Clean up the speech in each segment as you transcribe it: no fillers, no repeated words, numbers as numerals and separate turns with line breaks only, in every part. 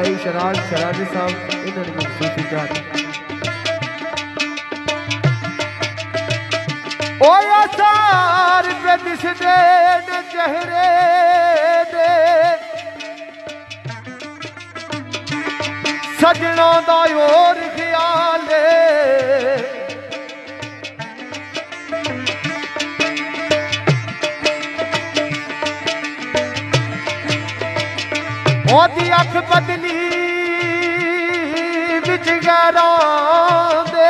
भाई शराजी साहब इन्होंने सूफी जात ओ यार पे दिसदे ने चेहरे दे सजना दा और ख्याल ओदी अख बदली बिच गैरां दे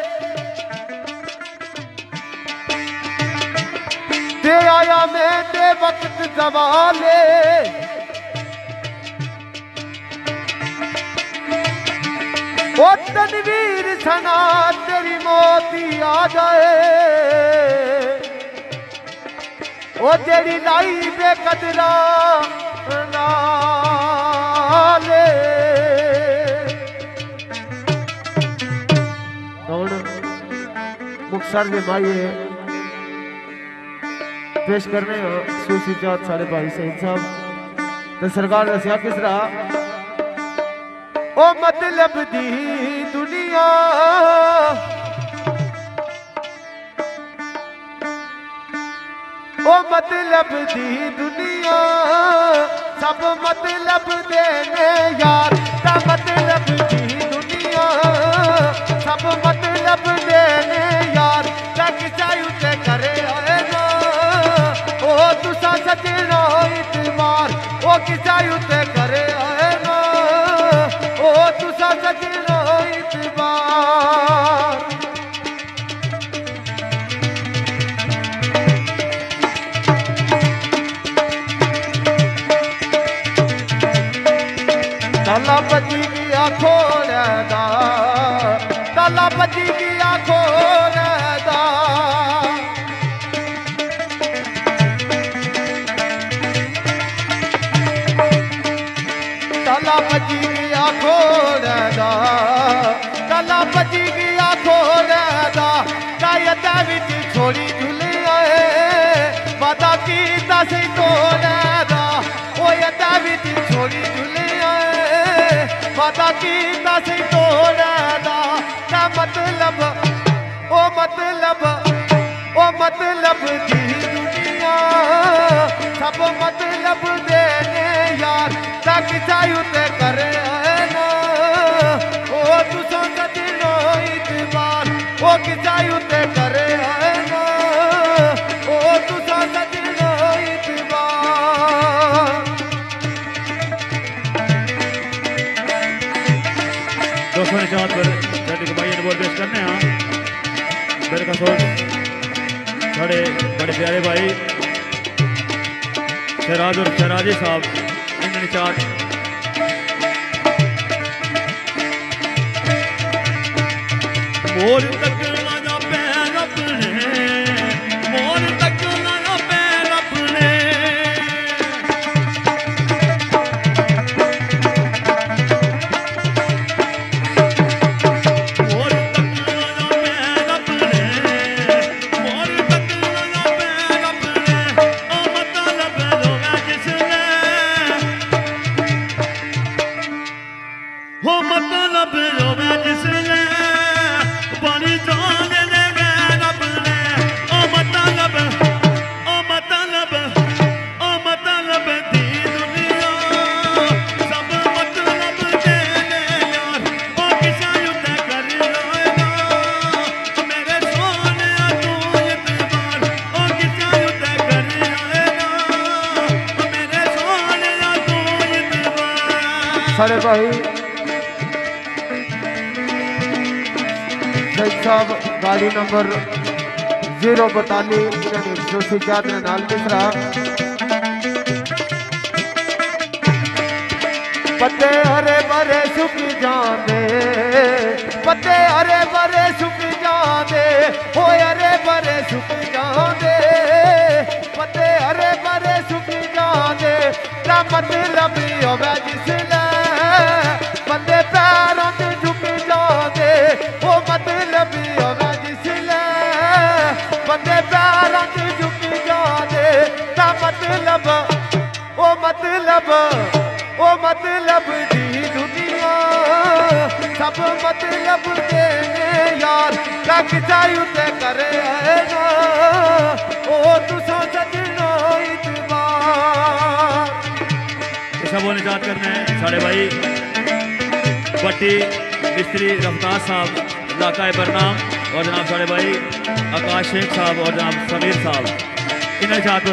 ते आया मैं ते वक्त जवाले ओ तनवीर सना तेरी मोती आ जाए ओ तेरी लाई बेकदरा नाले कौन मुक्तसर में भाई है पेश करने सूफी जात सारे भाई सईद साहब तो सरकार दसिया किस रहा ओ मतलब दी दुनिया ओ मतलब दी दुनिया सब मतलब देने यार ता मतलब दी दुनिया सब मतलब देने यार लग जायू ते करे आए ना ओ तुसा सजना इतबार ओ किसायू ते करे आए ना ओ तुसा सजना इतबार ताला बजी गया खोलदा ताला बजी गया खोलदा ताला बजी गया खोलदा ताला बजी गया खोलदा कायदा विच छोड़ी झुले आए वादा कीता सी तोड़दा ओ यदा विच छोड़ी झुले वादा कीता सी तोड़दा ना मतलब दी दुनिया सब मतलब देने यार तक जायू ते करे ना ओ तुसा सजनो इतबार ओ किसायू ते करे ना ओ तुसा सजनो इतबार
दोस्तों ने चाहत पर छठी कमाई ने बोल पेश करने हैं मेरे का सोच बड़े बड़े प्यारे भाई शहराज और शहराजी साहब इन्होंने चाहत मोर तक लाना पैर अपने मोर तक लाना पैर अपने
सारे भाई सईद साहब गाड़ी नंबर 042 इन्होंने सूफी जात ने नाल मिसरा पत्ते हरे भरे सुकी जांदे पत्ते हरे भरे सुकी जांदे हो हरे भरे सुकी जांदे पत्ते हरे भरे सुकी जांदे ना मतलब होवे जिसले बंदे पैरों ते झुक जांदे ओ मतलब होवे जिसले बंदे पैरों ते झुक जांदे ना मतलब ओ मतलब दी सब मतलब देने यार लग जायु ते करे है ना ओ तुसा सजना इतबार।
ऐसा बोलने चाहत करने साढ़े भाई भट्टी मिस्त्री रफ्तार साहब इलाका बरनाम और जनाब साढ़े भाई आकाश शेख साहब और जनाब समीर साहब इन्हें चाहत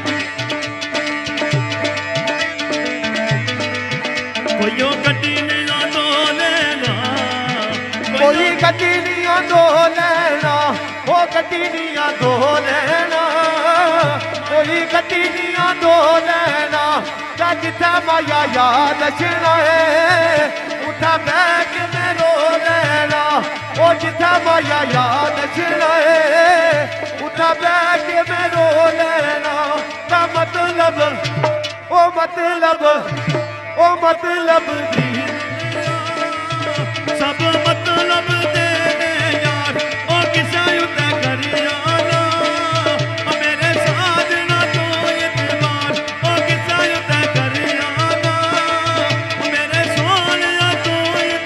कोई गड्डी नहीं दो लेना
कोई गड्डी नहीं दो लेना वो गड्डी नहीं दो लेना कोई गड्डी नहीं दो लेना जिथा माया याद रचना है उठा बैग में रो लेना ओ जिथा माया याद रचना है उठा बैग में रो लेना का मतलब ओ मतलब दी
सब मतलब देने यार ओ किसा युद्ध करियाना मेरे साजना तो इतबार ओ किसा युद्ध करियाना मेरे सोनिया तो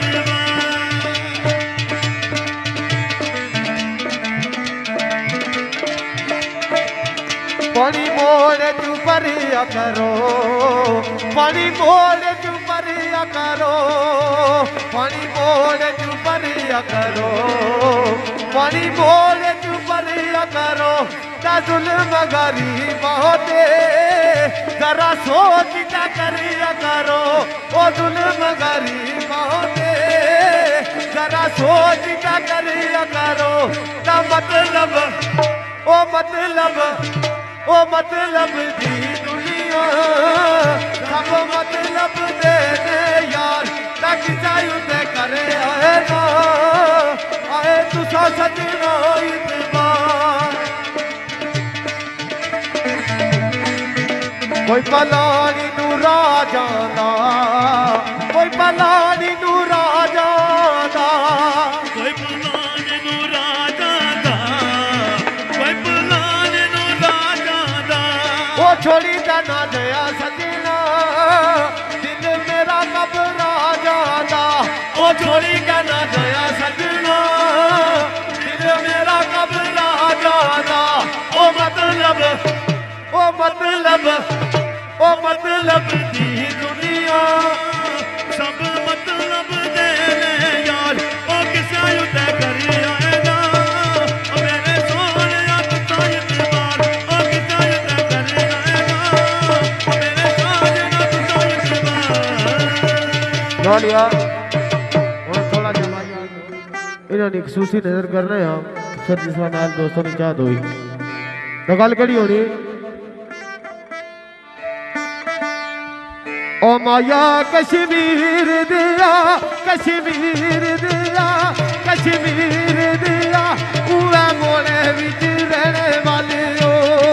इतबार।
पानी मोड़ तू परिया करो पानी मोड़ तू परिया करो पानी मोड़ तू परिया करो पानी मोड़ तू परिया करो ता जुल्म गरीबों पे जरा सोच क्या करिया करो ओ जुल्म गरीबों पे जरा सोच क्या करिया करो ता मतलब ओ मतलब दी दुनिया सब मतलब देने यार लग जायु ते करे आए ना आए तुसा सजना इतबार। कोई पलानी नू राजांदा कोई पलानी नू राजांदा
कोई पुलाने नू राजा दा कोई पुलाने नू राजा दा
वो छोड़ी जाना दया सजना दिल मेरा घबरा जाता वो छोड़ी जाना दया सजना दिल मेरा घबरा जाता ओ मतलब दी दुनिया
सब मतलब देने यार ओ किसा युद्ध करियाना मेरे सोनिया तो इतबार ओ किसा युद्ध करियाना मेरे साजना तो इतबार।
नौलिया और थोड़ा जमा इन्होंने खसूसी नजर कर रहे हैं सर जिसका नाल दोस्तों ने चाहत हुई तो गल कड़ी होनी ओ माया कश्मीर दिया कश्मीर दिया कश्मीर दिया पूरा मोड़े विच रहने वाले हो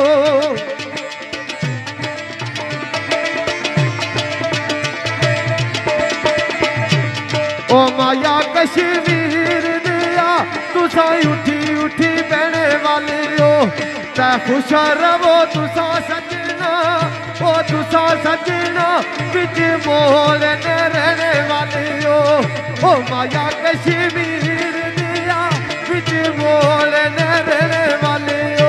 ओ माया कश्मीर दिया तुसा उठी उठी बहने वाले हो ता खुश रहो तुसा सजना ओ तुसा सजना बिच बोलने रहने वाले हो ओ माया कश्मीर दिया बिच बोलने रहने वाले हो।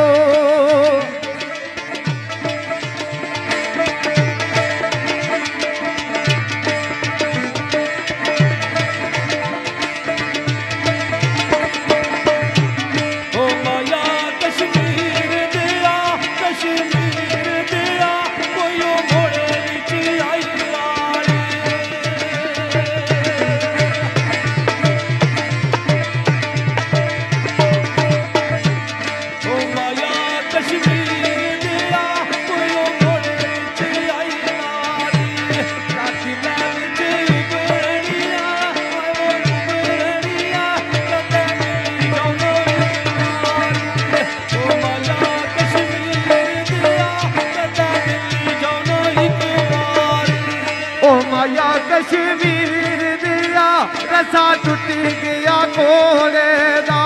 कश्मीर दिया रसा टूटी गया घोड़े दा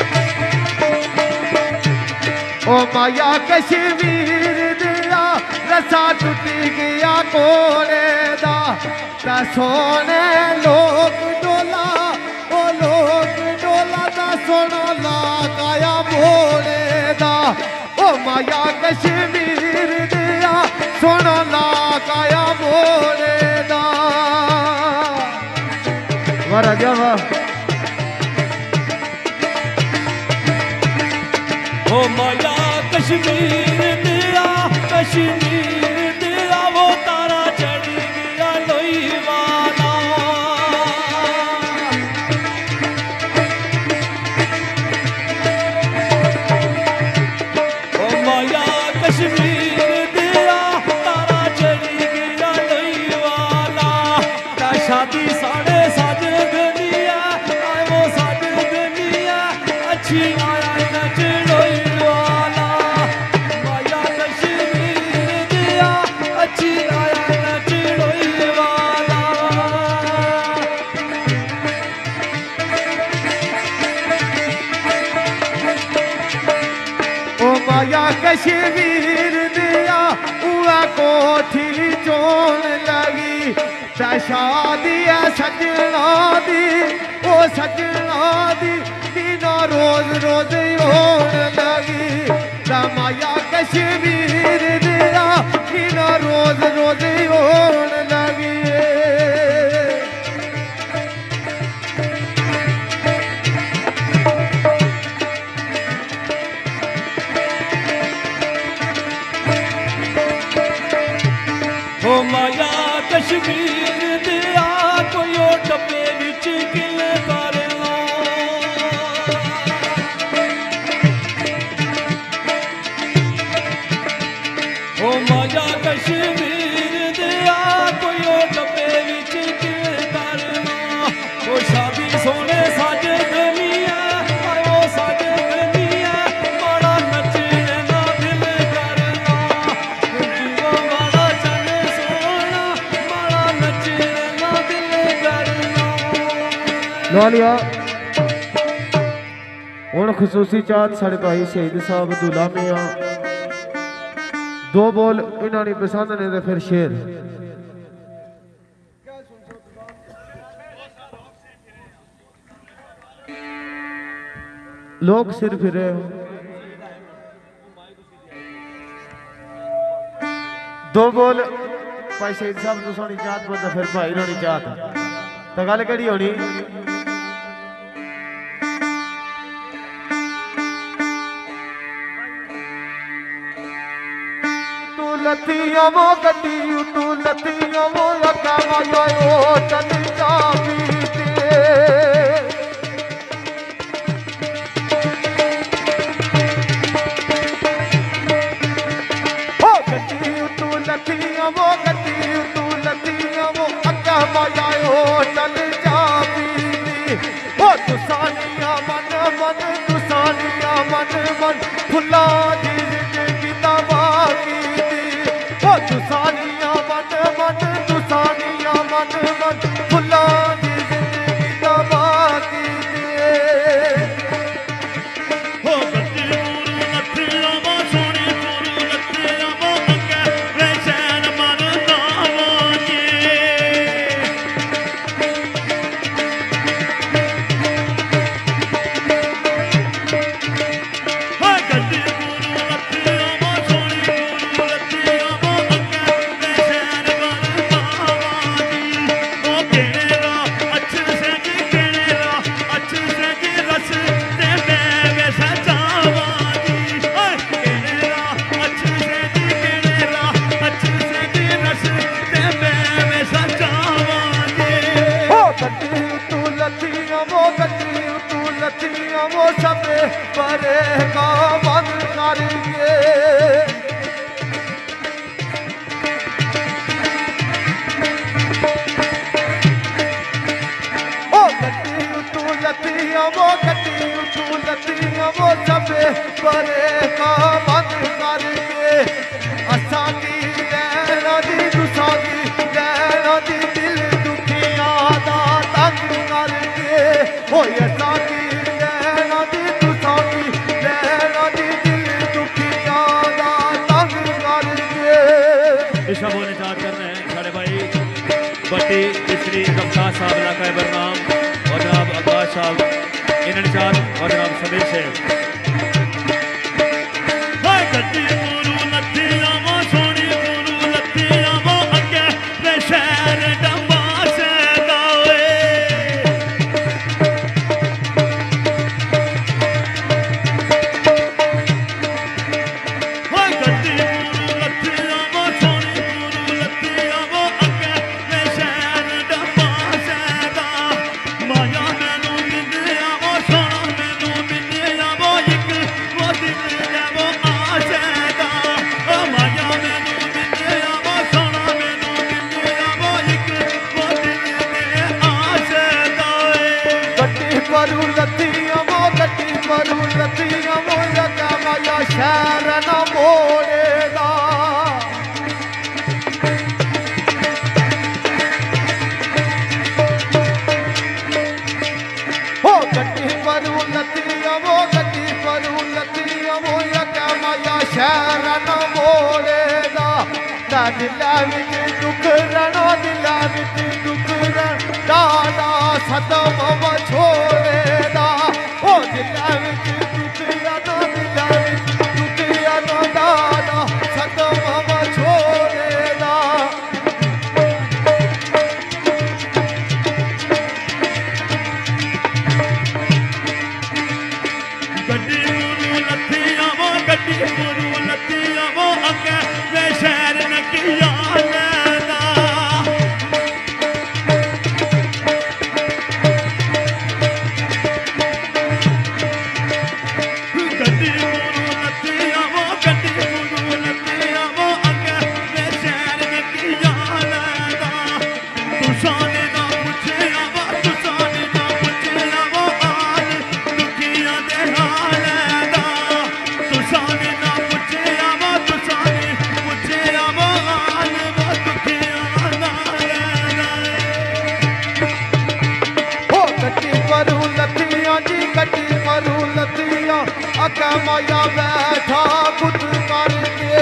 ओ माया कश्मीर दिया नशा टुटी गया कोड़े दा ता सोने लोग डोला ओ लोग डोला दा सोना लगाया मोड़े दा ओ माया कश्मीर दिया सोना लगाया मोड़े दा। वाह राजा वाह।
ओ माया कश्मीर दिया कश्मीर दिया वो तारा चढ़ गया लोई वाला। ओ माया कश्मीर दिया तारा चढ़ गया लोई वाला। ता शादी साढ़े साजन दुनिया आए वो साजन दुनिया अच्छी आया नच लोई वाला। माया कश्मीर दिया अच्छी आया नच लोई वाला।
ओ माया कश्मीर दिया उआ कोठी चोन लगी ता शादी है सजना दी ओ सजना दी दीना रोज रोज होन लगी ता माया कश्मीर दिया दीना रोज रोज होन लगी।
ओ माया कश्मीर दिया कोई ओ डब्बे विच किल कर लो। ओ माया कश्मीर दिया कोई ओ डब्बे विच किल कर लो। ओ शादी सोने साज गमिया ओ साज गमिया माड़ा नचने ना दिल करना। जीवो माड़ा चन सोना माड़ा नचने ना दिल करना।
लो लिया हुण खसूसी चाहत साढ़े भाई शहीद साहब दुला मियां दो बोल इन्होंने पसंद ने तो फिर शेर। लोग सिर फिरे हो दो बोल भाई शहीद साहब तो सोनी चाहत बंदा फिर भाई रोनी चाहत तो गल केड़ी होनी। लतिया वो गड्डी तू लतिया वो लगा ओ चल जा बीते ओ गड्डी तू लतिया वो अगा माया ओ चल जा बीते ओ तुसानिया मन मन तुसानिया मन मन फुला दी जिंदगी तबाही तुसानिया मन मन तुसानिया मन मन फुला दी जिंदगी तबाही
हो गद्दी गुरु नथिया वा सोनी गुरु नथिया वा मंगे रे चैन मन नावांगे। हो गद्दी गुरु नथिया वा सोनी गुरु नथिया वा मंगे रे चैन मन नावांगी। ओ केड़ा अच्छे से केड़ा अच्छे से रस ते मैं वैसा जावांगी। ओए केड़ा अच्छे से केड़ा अच्छे से रस ते मैं वैसा जावांगी।
ओ गड्डी तू लतिया वो सब परे का बंद करके ओ गड्डी तू लतिया वो सब परे का बंद करके असा की लैना दी तुसा की लैना दी दिल दुखिया दा तंग करके हो असा की लैना दी तुसा की लैना दी दिल दुखिया दा तंग करके।
भट्टी मिस्त्री रफ्तार साहब इलाका बरनाम और जनाब आकाश साहब इन निशान और जनाब समीर शेख।
शहर न मोड़ेदा हो गड्डी परू लतिया वो गड्डी परू लतिया वो माया शहर न मोड़ेदा दिला विच दुख रणो दिला विच दुख रण दादा सदम व छोड़ेदा हो दिला विच दुख रणो दिला विच दादा सदम व छोड़ेदा
गड्डी गुरु लतिया वो गड्डी गुरु लतिया वो अगे वे शहर न किया लेदा गड्डी गुरु लतिया वो गड्डी गुरु लतिया वो अगे वे शहर न किया लेदा तुसाने ना पूछया वो तुसाने ना पूछया वो आज दुखिया दे हाल दा तुसाने ना पूछया वो तुसाने पूछया वो आज वो दुखिया नाल दा
हो गड्डी परू लतिया जी गड्डी परू लतिया अका माया बैठा खुद करके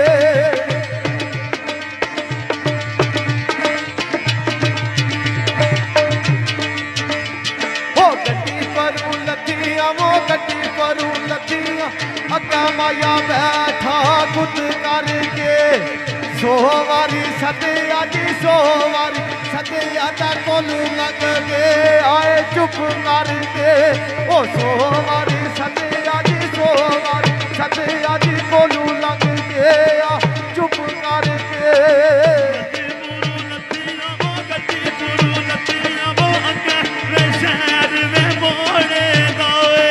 हो गड्डी परू लतिया वो गड्डी परू लतिया अका माया बैठा खुद करके सोवारी सदिया जी सोवारी सदिया दा कोल लग के आए चुप करके ओ सोवारी सदिया जी सोवारी सदिया जी कोल लग के आ चुप करके
गुरु लतिया वो गड्डी गुरु लतिया वो अगे वे शहर में मोड़े गाए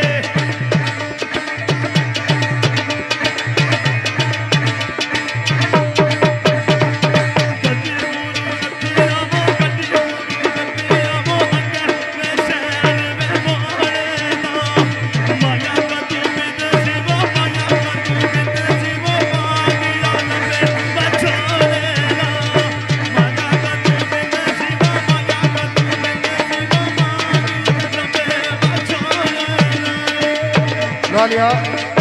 गड्डी गुरु लतिया वो गड्डी गुरु लतिया वो अगे वे शहर में मोड़े गा माया का तू बिन शिवो माया का तू बिन शिवो मांगिया लगे बचोड़े गा माया का तू बिन शिवो माया का तू बिन शिवो मांगिया लगे बचोड़े
लालिया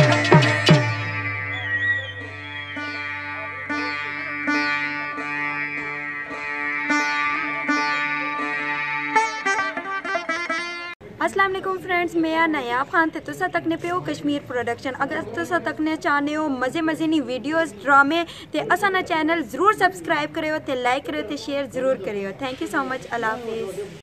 अस्सलाम वालेकुम फ्रेंड्स, मैं नयाब खान ते तुसा तकने पे हो कश्मीर प्रोडक्शन। अगर तुसा तकने चाहने हो मज़े नी वीडियोस ड्रामे ते असा ना चैनल ज़रूर सब्सक्राइब करियो ते लाइक करियो ते शेयर ज़रूर करियो। Thank you so much. अल्लाह हाफिज़।